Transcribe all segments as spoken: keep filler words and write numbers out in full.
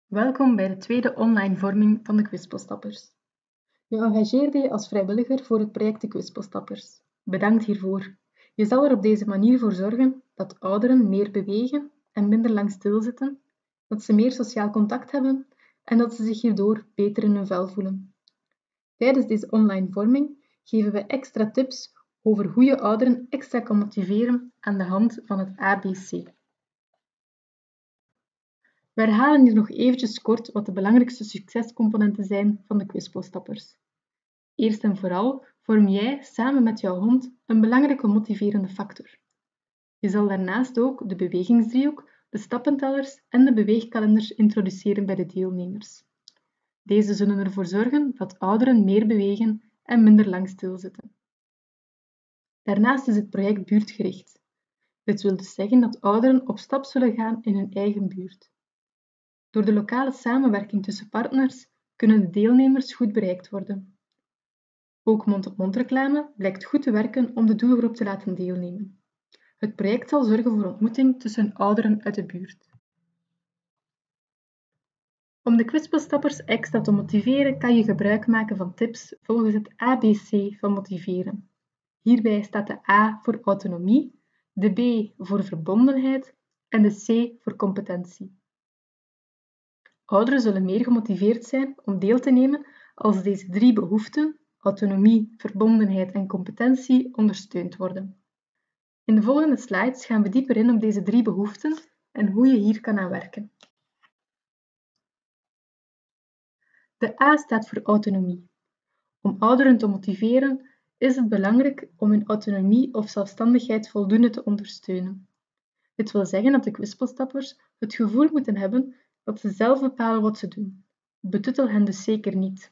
Welkom bij de tweede online vorming van de Kwispostappers. Je engageerde je als vrijwilliger voor het project de Kwispostappers. Bedankt hiervoor. Je zal er op deze manier voor zorgen dat ouderen meer bewegen en minder lang stilzitten, dat ze meer sociaal contact hebben en dat ze zich hierdoor beter in hun vel voelen. Tijdens deze online vorming geven we extra tips over hoe je ouderen extra kan motiveren aan de hand van het A B C. We herhalen hier nog eventjes kort wat de belangrijkste succescomponenten zijn van de Kwispostappers. Eerst en vooral vorm jij samen met jouw hond een belangrijke motiverende factor. Je zal daarnaast ook de bewegingsdriehoek, de stappentellers en de beweegkalenders introduceren bij de deelnemers. Deze zullen ervoor zorgen dat ouderen meer bewegen en minder lang stilzitten. Daarnaast is het project buurtgericht. Dit wil dus zeggen dat ouderen op stap zullen gaan in hun eigen buurt. Door de lokale samenwerking tussen partners kunnen de deelnemers goed bereikt worden. Ook mond-op-mond reclame blijkt goed te werken om de doelgroep te laten deelnemen. Het project zal zorgen voor ontmoeting tussen ouderen uit de buurt. Om de Kwispostappers extra te motiveren kan je gebruik maken van tips volgens het A B C van motiveren. Hierbij staat de A voor autonomie, de B voor verbondenheid en de C voor competentie. Ouderen zullen meer gemotiveerd zijn om deel te nemen als deze drie behoeften, autonomie, verbondenheid en competentie, ondersteund worden. In de volgende slides gaan we dieper in op deze drie behoeften en hoe je hier kan aan werken. De A staat voor autonomie. Om ouderen te motiveren is het belangrijk om hun autonomie of zelfstandigheid voldoende te ondersteunen. Dit wil zeggen dat de Kwispostappers het gevoel moeten hebben dat ze zelf bepalen wat ze doen. Betuttel hen dus zeker niet.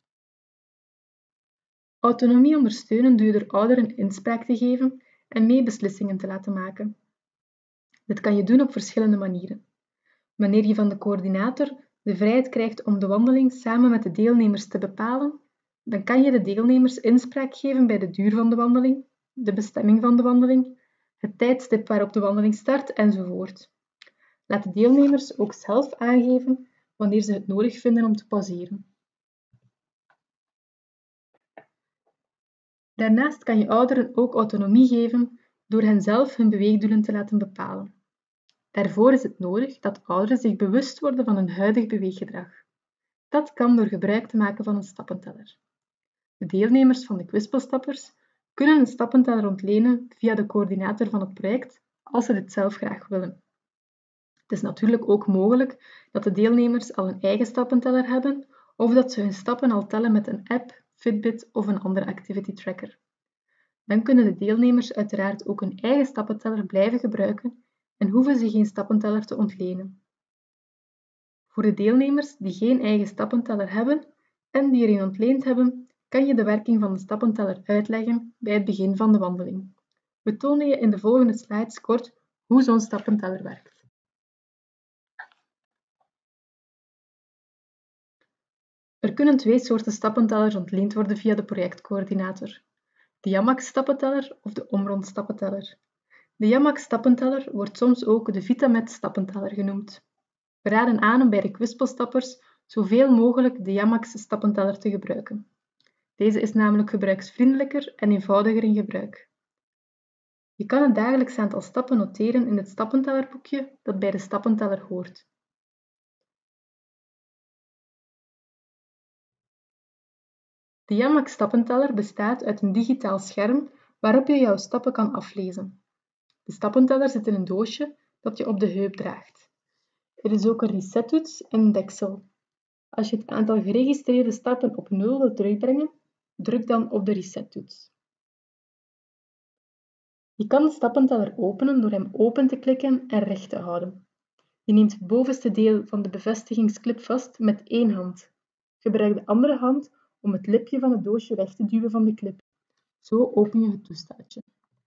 Autonomie ondersteunen doe je door ouderen inspraak te geven en mee beslissingen te laten maken. Dit kan je doen op verschillende manieren. Wanneer je van de coördinator de vrijheid krijgt om de wandeling samen met de deelnemers te bepalen, dan kan je de deelnemers inspraak geven bij de duur van de wandeling, de bestemming van de wandeling, het tijdstip waarop de wandeling start enzovoort. Laat de deelnemers ook zelf aangeven wanneer ze het nodig vinden om te pauzeren. Daarnaast kan je ouderen ook autonomie geven door hen zelf hun beweegdoelen te laten bepalen. Daarvoor is het nodig dat ouderen zich bewust worden van hun huidig beweeggedrag. Dat kan door gebruik te maken van een stappenteller. De deelnemers van de Kwispostappers kunnen een stappenteller ontlenen via de coördinator van het project als ze dit zelf graag willen. Het is natuurlijk ook mogelijk dat de deelnemers al een eigen stappenteller hebben of dat ze hun stappen al tellen met een app, Fitbit of een andere activity tracker. Dan kunnen de deelnemers uiteraard ook hun eigen stappenteller blijven gebruiken en hoeven ze geen stappenteller te ontlenen. Voor de deelnemers die geen eigen stappenteller hebben en die er een ontleend hebben, kan je de werking van de stappenteller uitleggen bij het begin van de wandeling. We tonen je in de volgende slides kort hoe zo'n stappenteller werkt. Er kunnen twee soorten stappentellers ontleend worden via de projectcoördinator. De Jamax-stappenteller of de Omron-stappenteller. De Jamax-stappenteller wordt soms ook de Vitamed-stappenteller genoemd. We raden aan om bij de Kwispostappers zoveel mogelijk de Jamax-stappenteller te gebruiken. Deze is namelijk gebruiksvriendelijker en eenvoudiger in gebruik. Je kan het dagelijks aantal stappen noteren in het stappentellerboekje dat bij de stappenteller hoort. De Jamax-stappenteller bestaat uit een digitaal scherm waarop je jouw stappen kan aflezen. De stappenteller zit in een doosje dat je op de heup draagt. Er is ook een resettoets en een deksel. Als je het aantal geregistreerde stappen op nul wilt terugbrengen, druk dan op de resettoets. Je kan de stappenteller openen door hem open te klikken en recht te houden. Je neemt het bovenste deel van de bevestigingsklip vast met één hand. Gebruik de andere hand om het lipje van het doosje weg te duwen van de klip. Zo open je het toestaatje.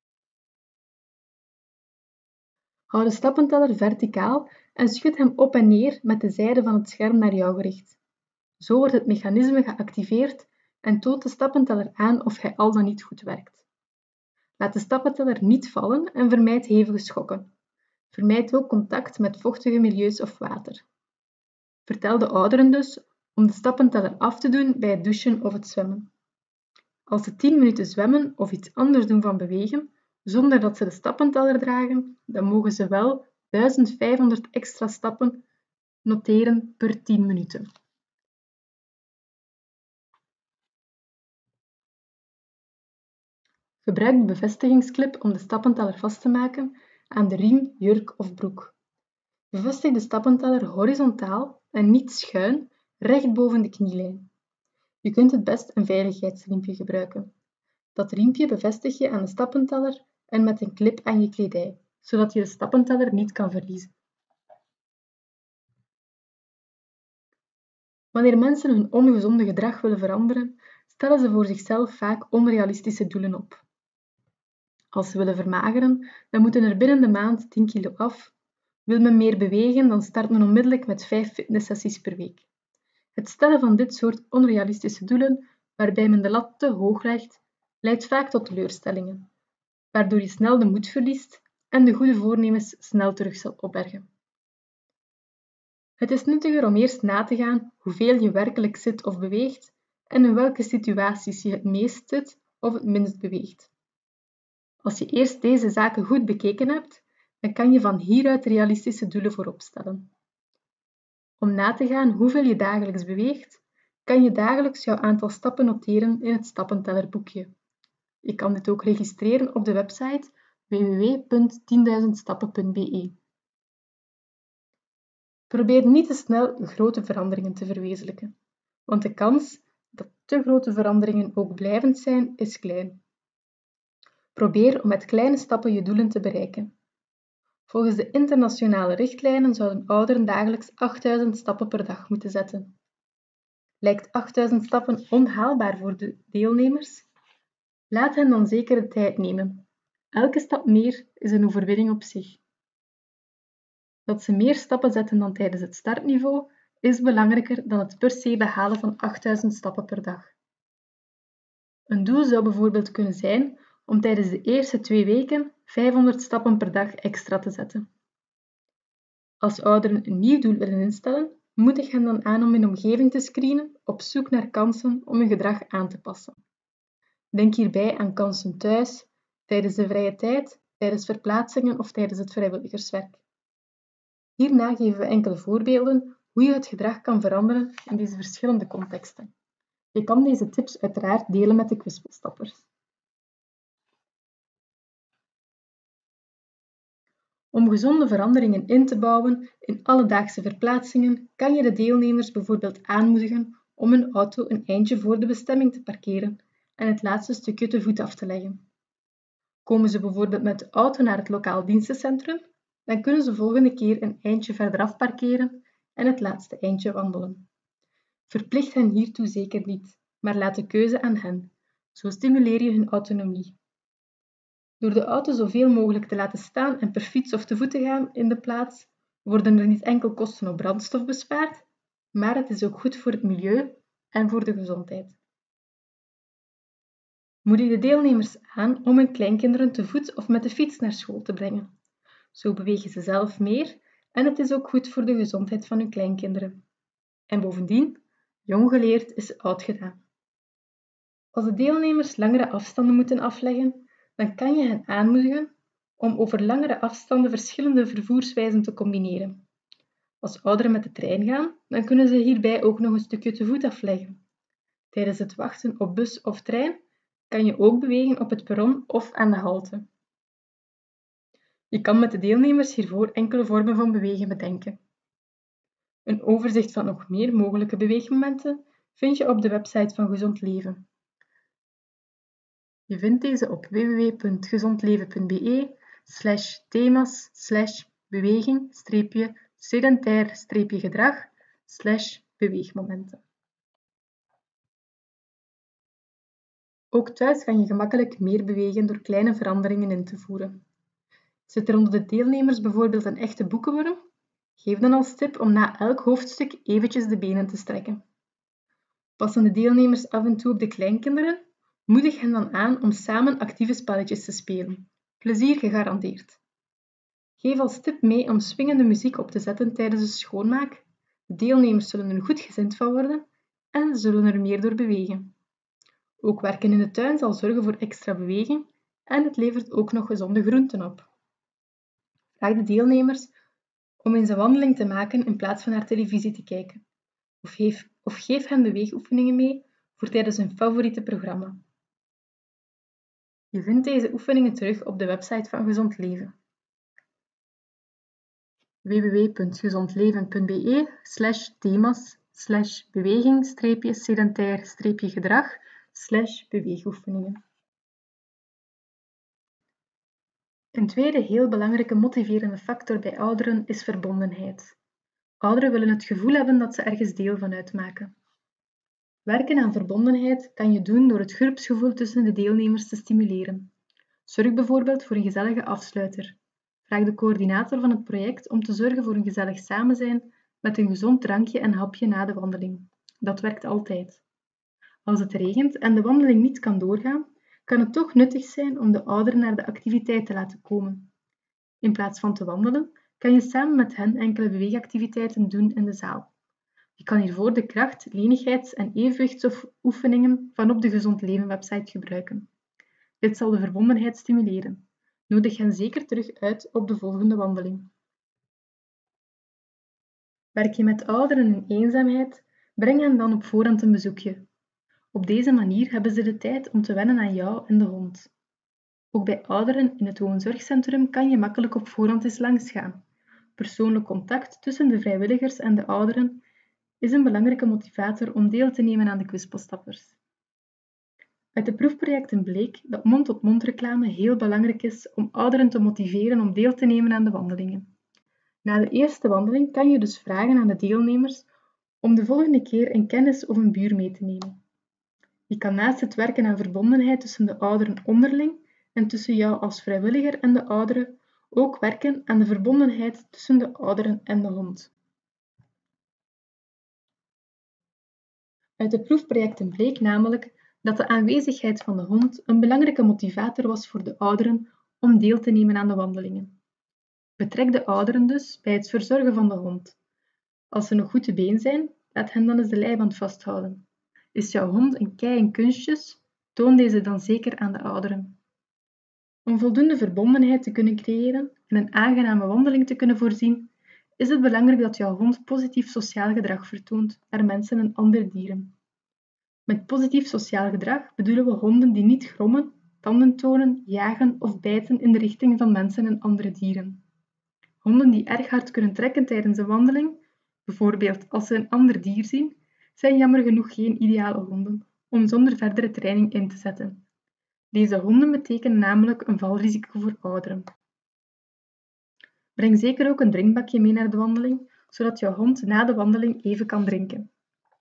Hou de stappenteller verticaal en schud hem op en neer met de zijde van het scherm naar jou gericht. Zo wordt het mechanisme geactiveerd en toont de stappenteller aan of hij al dan niet goed werkt. Laat de stappenteller niet vallen en vermijd hevige schokken. Vermijd ook contact met vochtige milieus of water. Vertel de ouderen dus om de stappenteller af te doen bij het douchen of het zwemmen. Als ze tien minuten zwemmen of iets anders doen van bewegen, zonder dat ze de stappenteller dragen, dan mogen ze wel duizend vijfhonderd extra stappen noteren per tien minuten. Gebruik de bevestigingsclip om de stappenteller vast te maken aan de riem, jurk of broek. Bevestig de stappenteller horizontaal en niet schuin, recht boven de knielijn. Je kunt het best een veiligheidsriempje gebruiken. Dat riempje bevestig je aan de stappenteller en met een clip aan je kledij, zodat je de stappenteller niet kan verliezen. Wanneer mensen hun ongezonde gedrag willen veranderen, stellen ze voor zichzelf vaak onrealistische doelen op. Als ze willen vermageren, dan moeten er binnen de maand tien kilo af. Wil men meer bewegen, dan start men onmiddellijk met vijf fitnesssessies per week. Het stellen van dit soort onrealistische doelen, waarbij men de lat te hoog legt, leidt vaak tot teleurstellingen, waardoor je snel de moed verliest en de goede voornemens snel terug zal opbergen. Het is nuttiger om eerst na te gaan hoeveel je werkelijk zit of beweegt en in welke situaties je het meest zit of het minst beweegt. Als je eerst deze zaken goed bekeken hebt, dan kan je van hieruit realistische doelen voorop stellen. Om na te gaan hoeveel je dagelijks beweegt, kan je dagelijks jouw aantal stappen noteren in het stappentellerboekje. Je kan dit ook registreren op de website w w w punt tienduizend stappen punt b e. Probeer niet te snel grote veranderingen te verwezenlijken, want de kans dat te grote veranderingen ook blijvend zijn, is klein. Probeer om met kleine stappen je doelen te bereiken. Volgens de internationale richtlijnen zouden ouderen dagelijks achtduizend stappen per dag moeten zetten. Lijkt achtduizend stappen onhaalbaar voor de deelnemers? Laat hen dan zeker de tijd nemen. Elke stap meer is een overwinning op zich. Dat ze meer stappen zetten dan tijdens het startniveau is belangrijker dan het per se behalen van achtduizend stappen per dag. Een doel zou bijvoorbeeld kunnen zijn om tijdens de eerste twee weken vijfhonderd stappen per dag extra te zetten. Als ouderen een nieuw doel willen instellen, moedig hen dan aan om hun omgeving te screenen op zoek naar kansen om hun gedrag aan te passen. Denk hierbij aan kansen thuis, tijdens de vrije tijd, tijdens verplaatsingen of tijdens het vrijwilligerswerk. Hierna geven we enkele voorbeelden hoe je het gedrag kan veranderen in deze verschillende contexten. Je kan deze tips uiteraard delen met de kwispelstappers. Om gezonde veranderingen in te bouwen in alledaagse verplaatsingen, kan je de deelnemers bijvoorbeeld aanmoedigen om hun auto een eindje voor de bestemming te parkeren en het laatste stukje te voet af te leggen. Komen ze bijvoorbeeld met de auto naar het lokaal dienstencentrum, dan kunnen ze volgende keer een eindje verderaf parkeren en het laatste eindje wandelen. Verplicht hen hiertoe zeker niet, maar laat de keuze aan hen. Zo stimuleer je hun autonomie. Door de auto zoveel mogelijk te laten staan en per fiets of te voet te gaan in de plaats, worden er niet enkel kosten op brandstof bespaard, maar het is ook goed voor het milieu en voor de gezondheid. Moedig de deelnemers aan om hun kleinkinderen te voet of met de fiets naar school te brengen. Zo bewegen ze zelf meer en het is ook goed voor de gezondheid van hun kleinkinderen. En bovendien, jong geleerd is oud gedaan. Als de deelnemers langere afstanden moeten afleggen, dan kan je hen aanmoedigen om over langere afstanden verschillende vervoerswijzen te combineren. Als ouderen met de trein gaan, dan kunnen ze hierbij ook nog een stukje te voet afleggen. Tijdens het wachten op bus of trein kan je ook bewegen op het perron of aan de halte. Je kan met de deelnemers hiervoor enkele vormen van bewegen bedenken. Een overzicht van nog meer mogelijke beweegmomenten vind je op de website van Gezond Leven. Je vindt deze op w w w punt gezondleven punt b e slash thema's slash beweging streepje sedentair streepje gedrag slash beweegmomenten. Ook thuis kan je gemakkelijk meer bewegen door kleine veranderingen in te voeren. Zit er onder de deelnemers bijvoorbeeld een echte boekenworm? Geef dan als tip om na elk hoofdstuk eventjes de benen te strekken. Passen de deelnemers af en toe op de kleinkinderen? Moedig hen dan aan om samen actieve spelletjes te spelen. Plezier gegarandeerd. Geef als tip mee om swingende muziek op te zetten tijdens de schoonmaak. De deelnemers zullen er goedgezind van worden en zullen er meer door bewegen. Ook werken in de tuin zal zorgen voor extra beweging en het levert ook nog gezonde groenten op. Vraag de deelnemers om eens een wandeling te maken in plaats van naar televisie te kijken. Of geef, of geef hen beweegoefeningen mee voor tijdens hun favoriete programma. Je vindt deze oefeningen terug op de website van Gezond Leven. w w w punt gezondleven punt b e slash thema's slash beweging streepje sedentair streepje gedrag slash beweegoefeningen. Een tweede heel belangrijke motiverende factor bij ouderen is verbondenheid. Ouderen willen het gevoel hebben dat ze ergens deel van uitmaken. Werken aan verbondenheid kan je doen door het groepsgevoel tussen de deelnemers te stimuleren. Zorg bijvoorbeeld voor een gezellige afsluiter. Vraag de coördinator van het project om te zorgen voor een gezellig samenzijn met een gezond drankje en hapje na de wandeling. Dat werkt altijd. Als het regent en de wandeling niet kan doorgaan, kan het toch nuttig zijn om de ouderen naar de activiteit te laten komen. In plaats van te wandelen, kan je samen met hen enkele beweegactiviteiten doen in de zaal. Je kan hiervoor de kracht-, lenigheids- en evenwichtsoefeningen van op de Gezond Leven website gebruiken. Dit zal de verbondenheid stimuleren. Nodig hen zeker terug uit op de volgende wandeling. Werk je met ouderen in eenzaamheid, breng hen dan op voorhand een bezoekje. Op deze manier hebben ze de tijd om te wennen aan jou en de hond. Ook bij ouderen in het woonzorgcentrum kan je makkelijk op voorhand eens langsgaan. Persoonlijk contact tussen de vrijwilligers en de ouderen is een belangrijke motivator om deel te nemen aan de kwispelstappers. Uit de proefprojecten bleek dat mond-tot-mond reclame heel belangrijk is om ouderen te motiveren om deel te nemen aan de wandelingen. Na de eerste wandeling kan je dus vragen aan de deelnemers om de volgende keer een kennis of een buur mee te nemen. Je kan naast het werken aan verbondenheid tussen de ouderen onderling en tussen jou als vrijwilliger en de ouderen ook werken aan de verbondenheid tussen de ouderen en de hond. Uit de proefprojecten bleek namelijk dat de aanwezigheid van de hond een belangrijke motivator was voor de ouderen om deel te nemen aan de wandelingen. Betrek de ouderen dus bij het verzorgen van de hond. Als ze nog goed te been zijn, laat hen dan eens de leiband vasthouden. Is jouw hond een kei in kunstjes? Toon deze dan zeker aan de ouderen. Om voldoende verbondenheid te kunnen creëren en een aangename wandeling te kunnen voorzien, is het belangrijk dat jouw hond positief sociaal gedrag vertoont naar mensen en andere dieren. Met positief sociaal gedrag bedoelen we honden die niet grommen, tanden tonen, jagen of bijten in de richting van mensen en andere dieren. Honden die erg hard kunnen trekken tijdens een wandeling, bijvoorbeeld als ze een ander dier zien, zijn jammer genoeg geen ideale honden om zonder verdere training in te zetten. Deze honden betekenen namelijk een valrisico voor ouderen. Breng zeker ook een drinkbakje mee naar de wandeling, zodat jouw hond na de wandeling even kan drinken.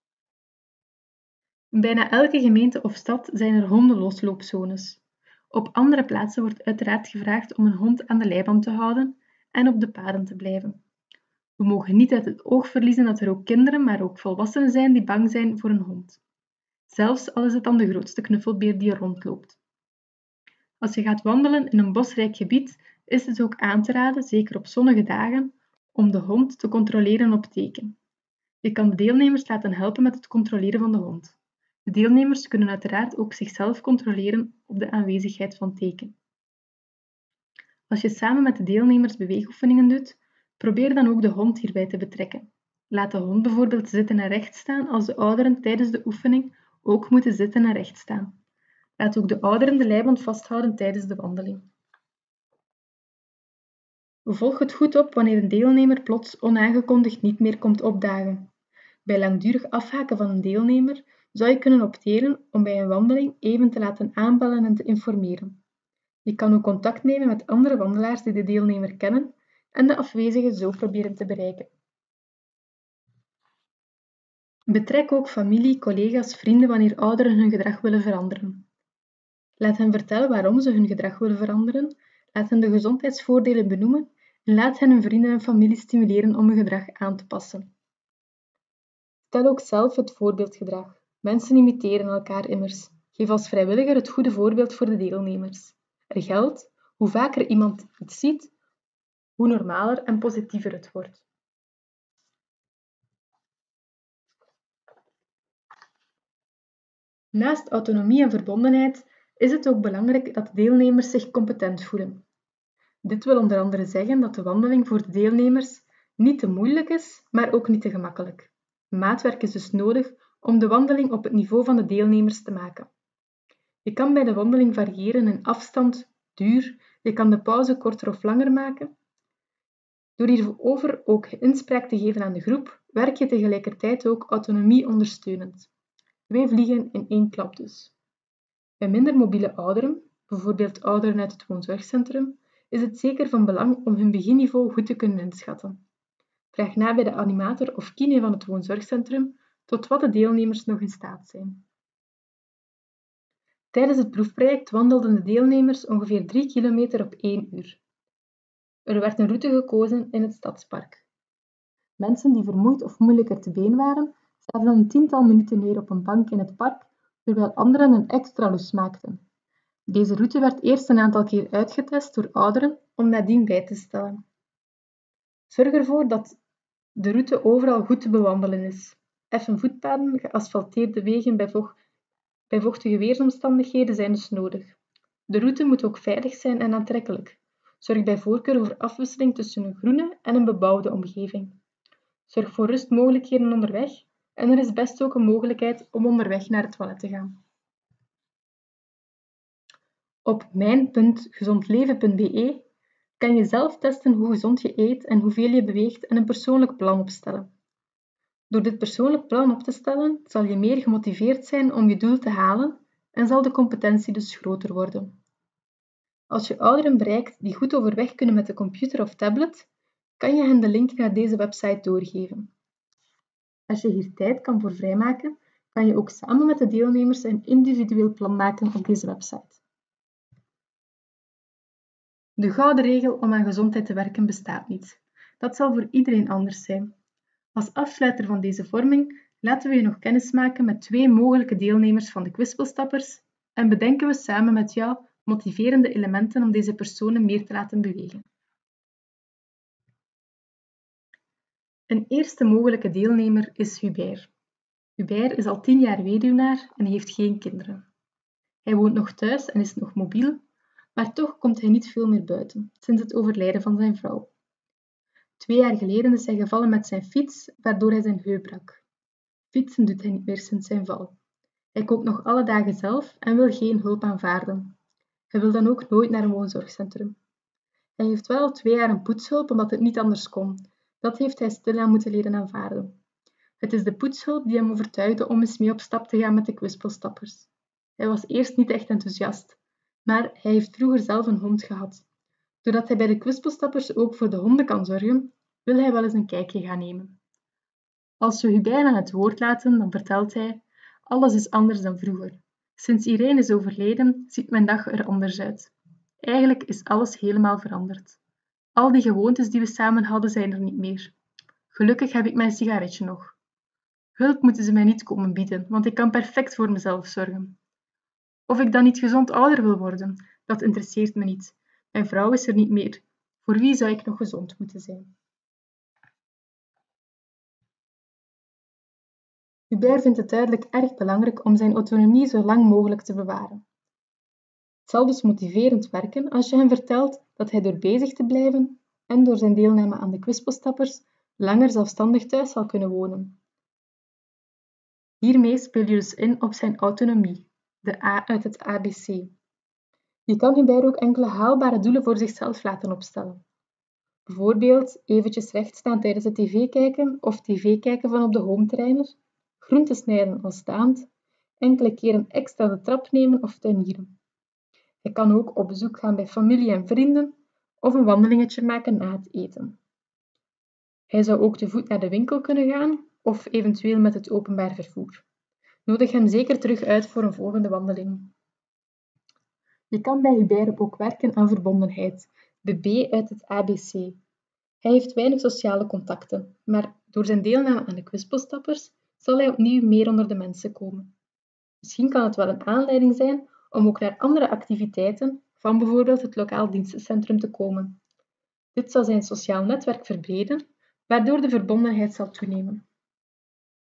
In bijna elke gemeente of stad zijn er hondenlosloopzones. Op andere plaatsen wordt uiteraard gevraagd om een hond aan de leiband te houden en op de paden te blijven. We mogen niet uit het oog verliezen dat er ook kinderen, maar ook volwassenen zijn die bang zijn voor een hond. Zelfs al is het dan de grootste knuffelbeer die er rondloopt. Als je gaat wandelen in een bosrijk gebied, is het ook aan te raden, zeker op zonnige dagen, om de hond te controleren op teken. Je kan de deelnemers laten helpen met het controleren van de hond. De deelnemers kunnen uiteraard ook zichzelf controleren op de aanwezigheid van teken. Als je samen met de deelnemers beweegoefeningen doet, probeer dan ook de hond hierbij te betrekken. Laat de hond bijvoorbeeld zitten en recht staan als de ouderen tijdens de oefening ook moeten zitten en recht staan. Laat ook de ouderen de leiband vasthouden tijdens de wandeling. Volg het goed op wanneer een deelnemer plots onaangekondigd niet meer komt opdagen. Bij langdurig afhaken van een deelnemer zou je kunnen opteren om bij een wandeling even te laten aanbellen en te informeren. Je kan ook contact nemen met andere wandelaars die de deelnemer kennen en de afwezige zo proberen te bereiken. Betrek ook familie, collega's, vrienden wanneer ouderen hun gedrag willen veranderen. Laat hen vertellen waarom ze hun gedrag willen veranderen, laat hen de gezondheidsvoordelen benoemen en laat hen hun vrienden en familie stimuleren om hun gedrag aan te passen. Stel ook zelf het voorbeeldgedrag. Mensen imiteren elkaar immers. Geef als vrijwilliger het goede voorbeeld voor de deelnemers. Er geldt, hoe vaker iemand iets ziet, hoe normaler en positiever het wordt. Naast autonomie en verbondenheid is het ook belangrijk dat de deelnemers zich competent voelen. Dit wil onder andere zeggen dat de wandeling voor de deelnemers niet te moeilijk is, maar ook niet te gemakkelijk. Maatwerk is dus nodig om de wandeling op het niveau van de deelnemers te maken. Je kan bij de wandeling variëren in afstand, duur, je kan de pauze korter of langer maken. Door hierover ook inspraak te geven aan de groep, werk je tegelijkertijd ook autonomie ondersteunend. Twee vliegen in één klap dus. Bij minder mobiele ouderen, bijvoorbeeld ouderen uit het woonzorgcentrum, is het zeker van belang om hun beginniveau goed te kunnen inschatten. Vraag na bij de animator of kine van het woonzorgcentrum tot wat de deelnemers nog in staat zijn. Tijdens het proefproject wandelden de deelnemers ongeveer drie kilometer op één uur. Er werd een route gekozen in het stadspark. Mensen die vermoeid of moeilijker te been waren, zaten een tiental minuten neer op een bank in het park, terwijl anderen een extra lus maakten. Deze route werd eerst een aantal keer uitgetest door ouderen om nadien bij te stellen. Zorg ervoor dat de route overal goed te bewandelen is. Effen voetpaden, geasfalteerde wegen bij, vo bij vochtige weersomstandigheden zijn dus nodig. De route moet ook veilig zijn en aantrekkelijk. Zorg bij voorkeur voor afwisseling tussen een groene en een bebouwde omgeving. Zorg voor rustmogelijkheden onderweg en er is best ook een mogelijkheid om onderweg naar het toilet te gaan. Op mijn punt gezondleven punt be kan je zelf testen hoe gezond je eet en hoeveel je beweegt en een persoonlijk plan opstellen. Door dit persoonlijk plan op te stellen, zal je meer gemotiveerd zijn om je doel te halen en zal de competentie dus groter worden. Als je ouderen bereikt die goed overweg kunnen met de computer of tablet, kan je hen de link naar deze website doorgeven. Als je hier tijd kan voor vrijmaken, kan je ook samen met de deelnemers een individueel plan maken op deze website. De gouden regel om aan gezondheid te werken bestaat niet. Dat zal voor iedereen anders zijn. Als afsluiter van deze vorming laten we je nog kennismaken met twee mogelijke deelnemers van de kwispelstappers en bedenken we samen met jou motiverende elementen om deze personen meer te laten bewegen. Een eerste mogelijke deelnemer is Hubert. Hubert is al tien jaar weduwnaar en heeft geen kinderen. Hij woont nog thuis en is nog mobiel, maar toch komt hij niet veel meer buiten, sinds het overlijden van zijn vrouw. Twee jaar geleden is hij gevallen met zijn fiets, waardoor hij zijn heup brak. Fietsen doet hij niet meer sinds zijn val. Hij kookt nog alle dagen zelf en wil geen hulp aanvaarden. Hij wil dan ook nooit naar een woonzorgcentrum. Hij heeft wel al twee jaar een poetshulp omdat het niet anders kon. Dat heeft hij stilaan moeten leren aanvaarden. Het is de poetshulp die hem overtuigde om eens mee op stap te gaan met de kwispelstappers. Hij was eerst niet echt enthousiast, maar hij heeft vroeger zelf een hond gehad. Doordat hij bij de kwispelstappers ook voor de honden kan zorgen, wil hij wel eens een kijkje gaan nemen. Als we Hubert aan het woord laten, dan vertelt hij: alles is anders dan vroeger. Sinds Irene is overleden, ziet mijn dag er anders uit. Eigenlijk is alles helemaal veranderd. Al die gewoontes die we samen hadden, zijn er niet meer. Gelukkig heb ik mijn sigaretje nog. Hulp moeten ze mij niet komen bieden, want ik kan perfect voor mezelf zorgen. Of ik dan niet gezond ouder wil worden, dat interesseert me niet. Mijn vrouw is er niet meer. Voor wie zou ik nog gezond moeten zijn? Hubert vindt het duidelijk erg belangrijk om zijn autonomie zo lang mogelijk te bewaren. Het zal dus motiverend werken als je hem vertelt dat hij door bezig te blijven en door zijn deelname aan de kwispelstappers langer zelfstandig thuis zal kunnen wonen. Hiermee speel je dus in op zijn autonomie, de A uit het A B C. Je kan hierbij ook enkele haalbare doelen voor zichzelf laten opstellen. Bijvoorbeeld eventjes rechtstaan tijdens het tv kijken of tv kijken van op de home trainer, groenten snijden al staand, enkele keren extra de trap nemen of tuinieren. Hij kan ook op bezoek gaan bij familie en vrienden of een wandelingetje maken na het eten. Hij zou ook te voet naar de winkel kunnen gaan of eventueel met het openbaar vervoer. Nodig hem zeker terug uit voor een volgende wandeling. Je kan bij Hubert ook werken aan verbondenheid, de B uit het A B C. Hij heeft weinig sociale contacten, maar door zijn deelname aan de kwispelstappers zal hij opnieuw meer onder de mensen komen. Misschien kan het wel een aanleiding zijn om ook naar andere activiteiten van bijvoorbeeld het lokaal dienstencentrum te komen. Dit zal zijn sociaal netwerk verbreden, waardoor de verbondenheid zal toenemen.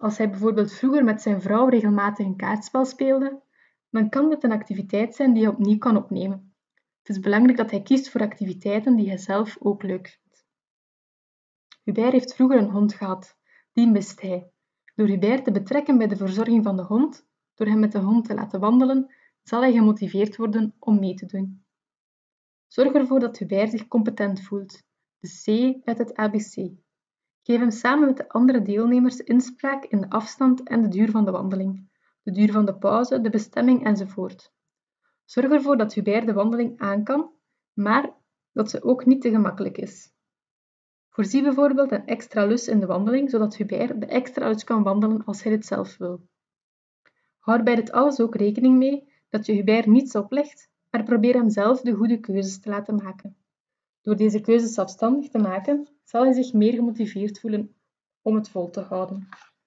Als hij bijvoorbeeld vroeger met zijn vrouw regelmatig een kaartspel speelde, dan kan dit een activiteit zijn die hij opnieuw kan opnemen. Het is belangrijk dat hij kiest voor activiteiten die hij zelf ook leuk vindt. Hubert heeft vroeger een hond gehad. Die mist hij. Door Hubert te betrekken bij de verzorging van de hond, door hem met de hond te laten wandelen, zal hij gemotiveerd worden om mee te doen. Zorg ervoor dat Hubert zich competent voelt. De C uit het A B C. Geef hem samen met de andere deelnemers inspraak in de afstand en de duur van de wandeling, de duur van de pauze, de bestemming enzovoort. Zorg ervoor dat Hubert de wandeling aan kan, maar dat ze ook niet te gemakkelijk is. Voorzie bijvoorbeeld een extra lus in de wandeling, zodat Hubert de extra lus kan wandelen als hij dit zelf wil. Houd bij dit alles ook rekening mee dat je Hubert niets oplegt, maar probeer hem zelf de goede keuzes te laten maken. Door deze keuzes zelfstandig te maken, zal hij zich meer gemotiveerd voelen om het vol te houden.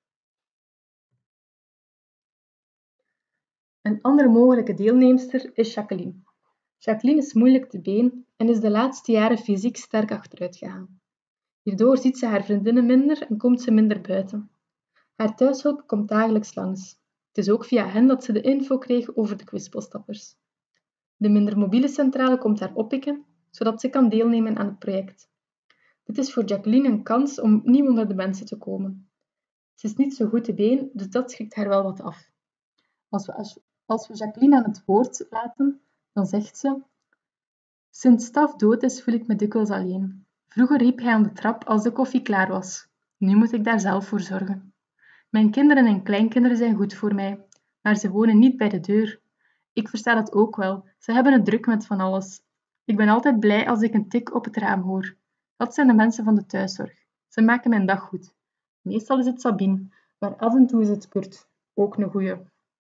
Een andere mogelijke deelnemster is Jacqueline. Jacqueline is moeilijk te been en is de laatste jaren fysiek sterk achteruit gegaan. Hierdoor ziet ze haar vriendinnen minder en komt ze minder buiten. Haar thuishulp komt dagelijks langs. Het is ook via hen dat ze de info kreeg over de kwispelstappers. De minder mobiele centrale komt haar oppikken, zodat ze kan deelnemen aan het project. Dit is voor Jacqueline een kans om opnieuw onder de mensen te komen. Ze is niet zo goed te been, dus dat schrikt haar wel wat af. Als we, als we Jacqueline aan het woord laten, dan zegt ze: Sinds Staf dood is, voel ik me dikwijls alleen. Vroeger riep hij aan de trap als de koffie klaar was. Nu moet ik daar zelf voor zorgen. Mijn kinderen en kleinkinderen zijn goed voor mij, maar ze wonen niet bij de deur. Ik versta dat ook wel. Ze hebben het druk met van alles. Ik ben altijd blij als ik een tik op het raam hoor. Dat zijn de mensen van de thuiszorg. Ze maken mijn dag goed. Meestal is het Sabine, maar af en toe is het Kurt. Ook een goeie.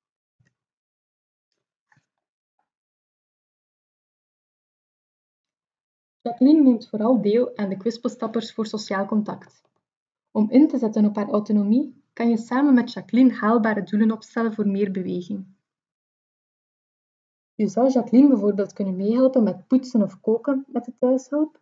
Jacqueline neemt vooral deel aan de kwispelstappers voor sociaal contact. Om in te zetten op haar autonomie, kan je samen met Jacqueline haalbare doelen opstellen voor meer beweging. Je zou Jacqueline bijvoorbeeld kunnen meehelpen met poetsen of koken met de thuishulp.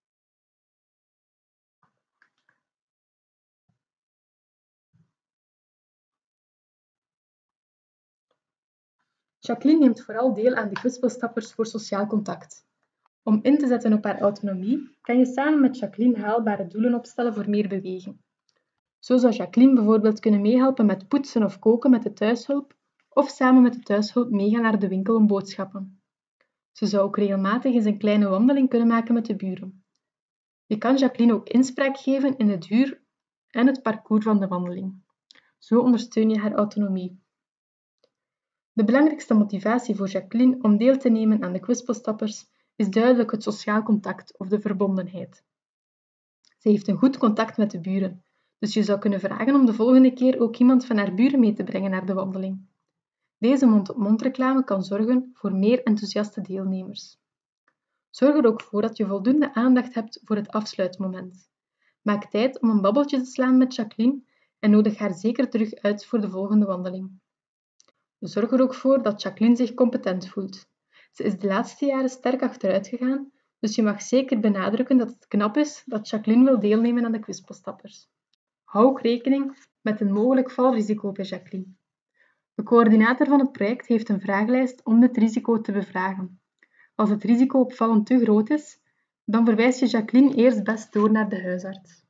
Jacqueline neemt vooral deel aan de kwispelstappers voor sociaal contact. Om in te zetten op haar autonomie, kan je samen met Jacqueline haalbare doelen opstellen voor meer beweging. Zo zou Jacqueline bijvoorbeeld kunnen meehelpen met poetsen of koken met de thuishulp, of samen met de thuishulp meegaan naar de winkel om boodschappen. Ze zou ook regelmatig eens een kleine wandeling kunnen maken met de buren. Je kan Jacqueline ook inspraak geven in de duur en het parcours van de wandeling. Zo ondersteun je haar autonomie. De belangrijkste motivatie voor Jacqueline om deel te nemen aan de kwispelstappers is duidelijk het sociaal contact of de verbondenheid. Ze heeft een goed contact met de buren, dus je zou kunnen vragen om de volgende keer ook iemand van haar buren mee te brengen naar de wandeling. Deze mond-op-mond reclame kan zorgen voor meer enthousiaste deelnemers. Zorg er ook voor dat je voldoende aandacht hebt voor het afsluitmoment. Maak tijd om een babbeltje te slaan met Jacqueline en nodig haar zeker terug uit voor de volgende wandeling. Zorg er ook voor dat Jacqueline zich competent voelt. Ze is de laatste jaren sterk achteruit gegaan, dus je mag zeker benadrukken dat het knap is dat Jacqueline wil deelnemen aan de kwispelstappers. Hou ook rekening met een mogelijk valrisico bij Jacqueline. De coördinator van het project heeft een vragenlijst om dit risico te bevragen. Als het risico op vallen te groot is, dan verwijs je Jacqueline eerst best door naar de huisarts.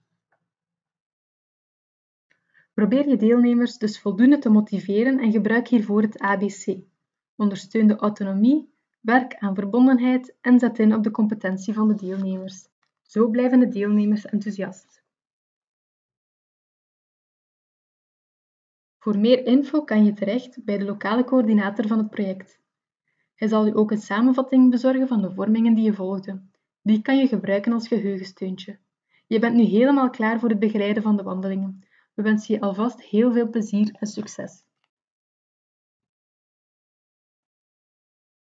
Probeer je deelnemers dus voldoende te motiveren en gebruik hiervoor het A B C. Ondersteun de autonomie, werk aan verbondenheid en zet in op de competentie van de deelnemers. Zo blijven de deelnemers enthousiast. Voor meer info kan je terecht bij de lokale coördinator van het project. Hij zal je ook een samenvatting bezorgen van de vormingen die je volgde. Die kan je gebruiken als geheugensteuntje. Je bent nu helemaal klaar voor het begeleiden van de wandelingen. We wensen je alvast heel veel plezier en succes.